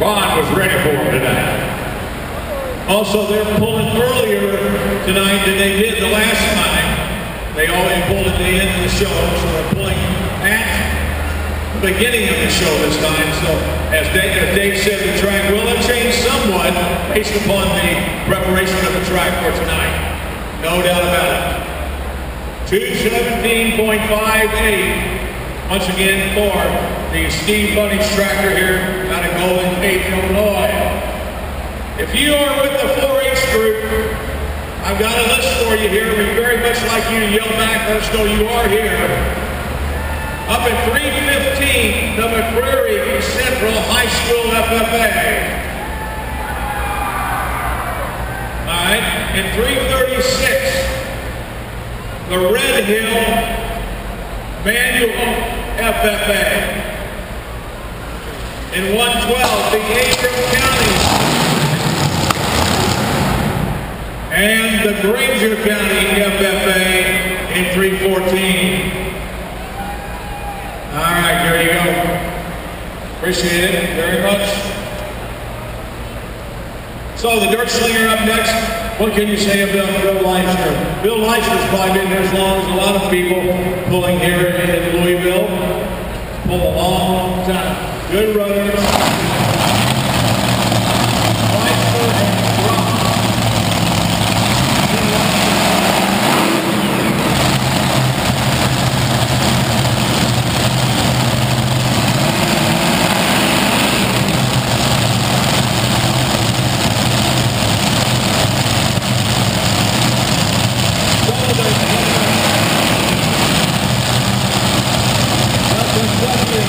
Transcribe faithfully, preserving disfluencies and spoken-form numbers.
Ron was ready for them tonight. Also, they're pulling earlier tonight than they did the last time. They always pulled at the end of the show, so they're pulling at the beginning of the show this time. So, as Dave, as Dave said, the track will have changed somewhat based upon the preparation of the track for tonight. No doubt about it. two seventeen point five eight. Once again for the Steve Bunny's tractor here out of Golden Gate, Illinois. If you are with the four H group, I've got a list for you here. We'd very much like you to yell back, let us know you are here. Up at three fifteen, the McCreary Central High School F F A. All right, in three thirty-six, the Red Hill Manual F F A. In one twelve, the Abram County and the Granger County F F A in three fourteen. All right, there you go. Appreciate it very much. So the Dirt Slinger up next. What can you say about Bill Leishner? Bill Leishner's probably been here as long as a lot of people pulling here in Louisville. Pull a long time. Good runners. Leishner and Rock. That's